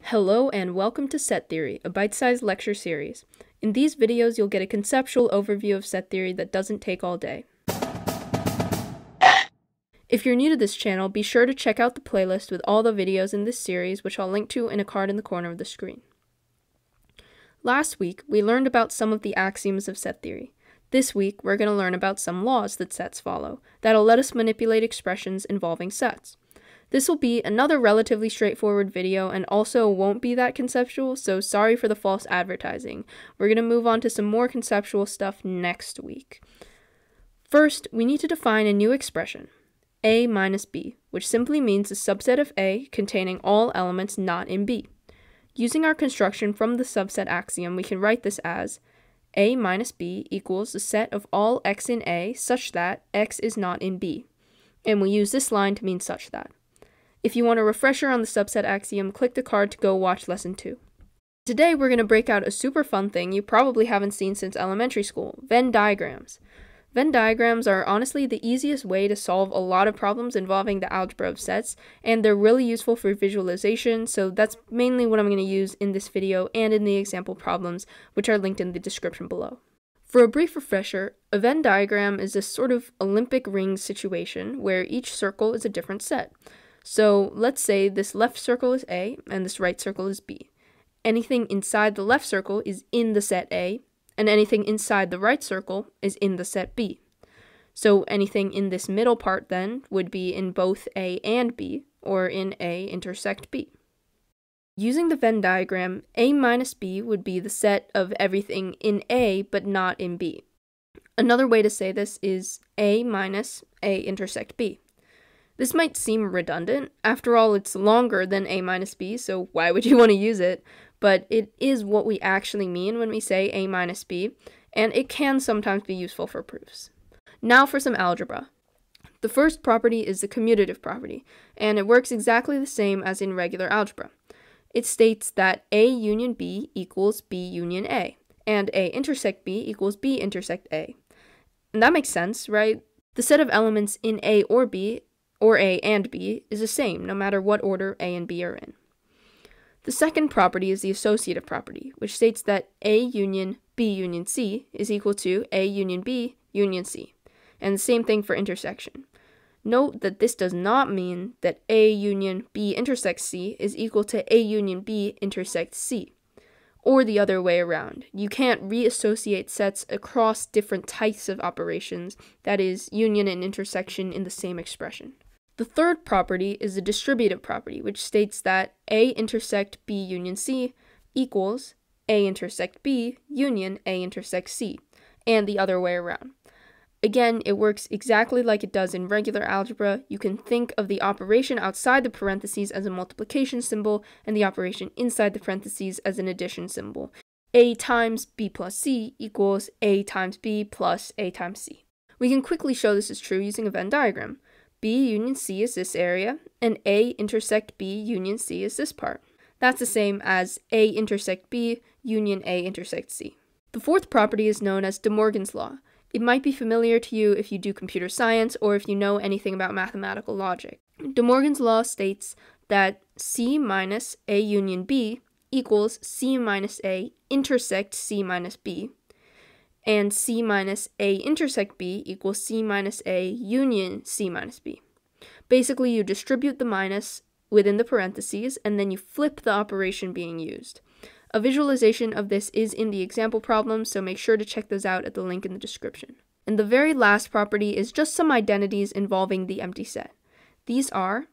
Hello and welcome to Set Theory, a bite-sized lecture series. In these videos, you'll get a conceptual overview of set theory that doesn't take all day. If you're new to this channel, be sure to check out the playlist with all the videos in this series, which I'll link to in a card in the corner of the screen. Last week, we learned about some of the axioms of set theory. This week, we're going to learn about some laws that sets follow, that'll let us manipulate expressions involving sets. This will be another relatively straightforward video and also won't be that conceptual, so sorry for the false advertising. We're going to move on to some more conceptual stuff next week. First, we need to define a new expression, A minus B, which simply means a subset of A containing all elements not in B. Using our construction from the subset axiom, we can write this as A minus B equals the set of all x in A such that x is not in B. And we use this line to mean such that. If you want a refresher on the subset axiom, click the card to go watch lesson 2. Today we're going to break out a super fun thing you probably haven't seen since elementary school, Venn diagrams. Venn diagrams are honestly the easiest way to solve a lot of problems involving the algebra of sets, and they're really useful for visualization, so that's mainly what I'm going to use in this video and in the example problems, which are linked in the description below. For a brief refresher, a Venn diagram is a sort of Olympic ring situation where each circle is a different set. So let's say this left circle is A and this right circle is B. Anything inside the left circle is in the set A, and anything inside the right circle is in the set B. So anything in this middle part then would be in both A and B, or in A intersect B. Using the Venn diagram, A minus B would be the set of everything in A but not in B. Another way to say this is A minus A intersect B. This might seem redundant. After all, it's longer than A minus B, so why would you want to use it? But it is what we actually mean when we say A minus B, and it can sometimes be useful for proofs. Now for some algebra. The first property is the commutative property, and it works exactly the same as in regular algebra. It states that A union B equals B union A, and A intersect B equals B intersect A. And that makes sense, right? The set of elements in A or B, or A and B, is the same no matter what order A and B are in. The second property is the associative property, which states that A union B union C is equal to A union B union C, and the same thing for intersection. Note that this does not mean that A union B intersects C is equal to A union B intersects C, or the other way around. You can't reassociate sets across different types of operations, that is, union and intersection in the same expression. The third property is the distributive property, which states that A intersect B union C equals A intersect B union A intersect C, and the other way around. Again, it works exactly like it does in regular algebra. You can think of the operation outside the parentheses as a multiplication symbol, and the operation inside the parentheses as an addition symbol. A times B plus C equals A times B plus A times C. We can quickly show this is true using a Venn diagram. B union C is this area, and A intersect B union C is this part. That's the same as A intersect B union A intersect C. The fourth property is known as De Morgan's law. It might be familiar to you if you do computer science or if you know anything about mathematical logic. De Morgan's law states that C minus A union B equals C minus A intersect C minus B, and C minus A intersect B equals C minus A union C minus B. Basically, you distribute the minus within the parentheses, and then you flip the operation being used. A visualization of this is in the example problem, so make sure to check those out at the link in the description. And the very last property is just some identities involving the empty set. These are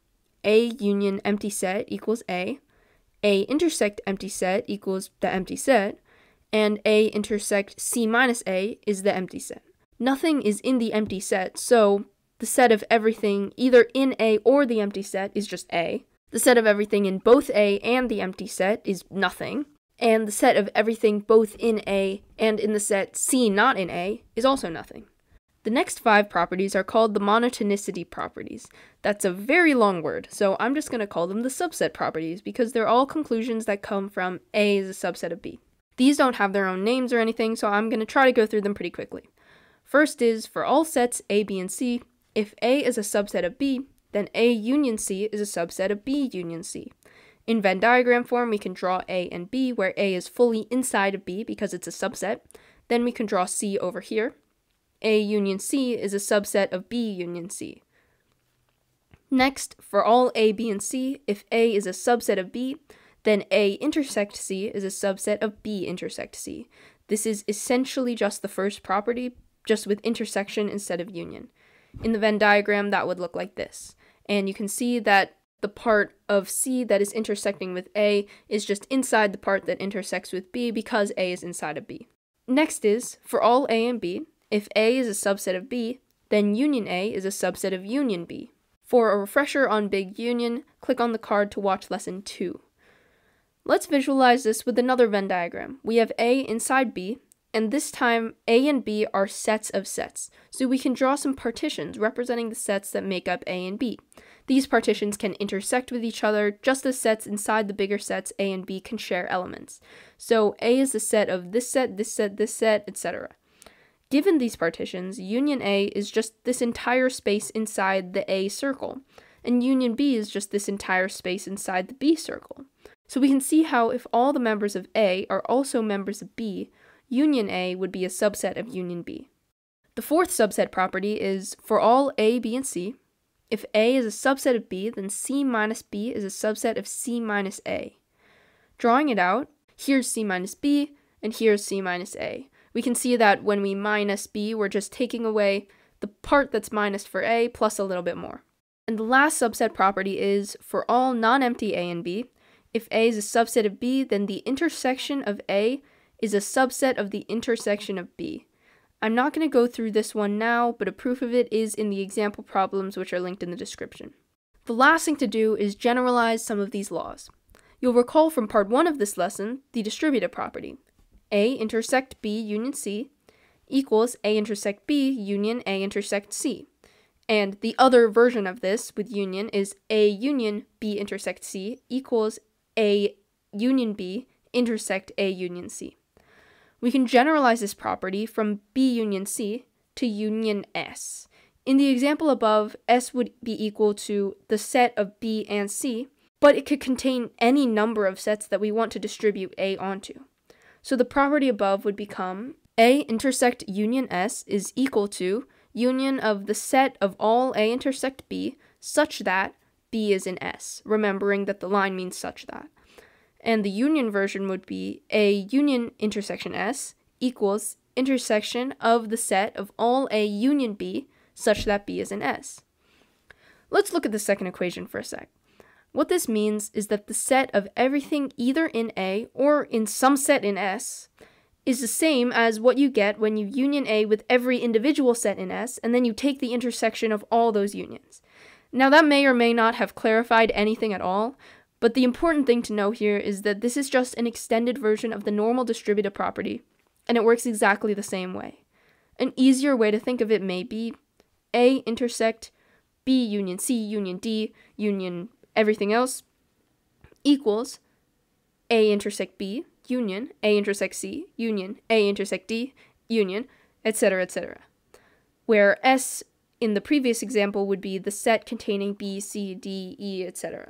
A union empty set equals A intersect empty set equals the empty set, and A intersect C minus A is the empty set. Nothing is in the empty set, so the set of everything either in A or the empty set is just A. The set of everything in both A and the empty set is nothing. And the set of everything both in A and in the set C not in A is also nothing. The next 5 properties are called the monotonicity properties. That's a very long word, so I'm just going to call them the subset properties because they're all conclusions that come from A is a subset of B. These don't have their own names or anything, so I'm going to try to go through them pretty quickly. First is, for all sets A, B, and C, if A is a subset of B, then A union C is a subset of B union C. In Venn diagram form, we can draw A and B, where A is fully inside of B because it's a subset. Then we can draw C over here. A union C is a subset of B union C. Next, for all A, B, and C, if A is a subset of B, then A intersect C is a subset of B intersect C. This is essentially just the first property, just with intersection instead of union. In the Venn diagram, that would look like this. And you can see that the part of C that is intersecting with A is just inside the part that intersects with B because A is inside of B. Next is, for all A and B, if A is a subset of B, then union A is a subset of union B. For a refresher on big union, click on the card to watch lesson 2. Let's visualize this with another Venn diagram. We have A inside B, and this time A and B are sets of sets, so we can draw some partitions representing the sets that make up A and B. These partitions can intersect with each other, just as sets inside the bigger sets A and B can share elements. So A is the set of this set, this set, this set, etc. Given these partitions, union A is just this entire space inside the A circle, and union B is just this entire space inside the B circle. So we can see how if all the members of A are also members of B, union A would be a subset of union B. The fourth subset property is, for all A, B, and C, if A is a subset of B, then C minus B is a subset of C minus A. Drawing it out, here's C minus B, and here's C minus A. We can see that when we minus B, we're just taking away the part that's minus for A plus a little bit more. And the last subset property is, for all non-empty A and B, if A is a subset of B, then the intersection of A is a subset of the intersection of B. I'm not going to go through this one now, but a proof of it is in the example problems which are linked in the description. The last thing to do is generalize some of these laws. You'll recall from part 1 of this lesson the distributive property. A intersect B union C equals A intersect B union A intersect C. And the other version of this with union is A union B intersect C equals A union B intersect A union C. We can generalize this property from B union C to union S. In the example above, S would be equal to the set of B and C, but it could contain any number of sets that we want to distribute A onto. So the property above would become A intersect union S is equal to union of the set of all A intersect B such that B is in S, remembering that the line means such that. And the union version would be A union intersection S equals intersection of the set of all A union B such that B is in S. Let's look at the second equation for a sec. What this means is that the set of everything either in A or in some set in S is the same as what you get when you union A with every individual set in S, and then you take the intersection of all those unions. Now that may or may not have clarified anything at all, but the important thing to know here is that this is just an extended version of the normal distributive property, and it works exactly the same way. An easier way to think of it may be A intersect B union C union D union everything else equals A intersect B union A intersect C union A intersect D union, etc., etc. Where S in the previous example would be the set containing B, C, D, E, etc.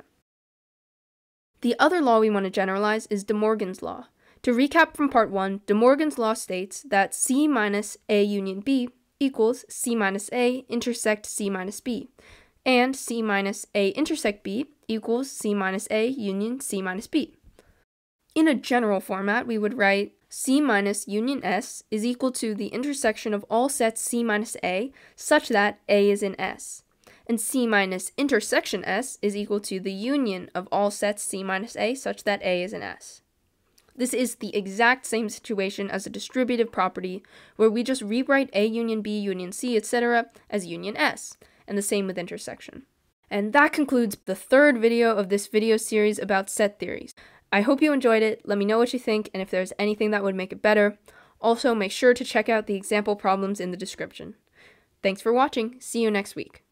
The other law we want to generalize is De Morgan's law. To recap from part 1, De Morgan's law states that C minus A union B equals C minus A intersect C minus B, and C minus A intersect B equals C minus A union C minus B. In a general format, we would write C minus union S is equal to the intersection of all sets C minus A such that A is in S. And C minus intersection S is equal to the union of all sets C minus A such that A is in S. This is the exact same situation as a distributive property, where we just rewrite A union B union C, etc. as union S, and the same with intersection. And that concludes the third video of this video series about set theories. I hope you enjoyed it. Let me know what you think, and if there's anything that would make it better. Also, make sure to check out the example problems in the description. Thanks for watching. See you next week.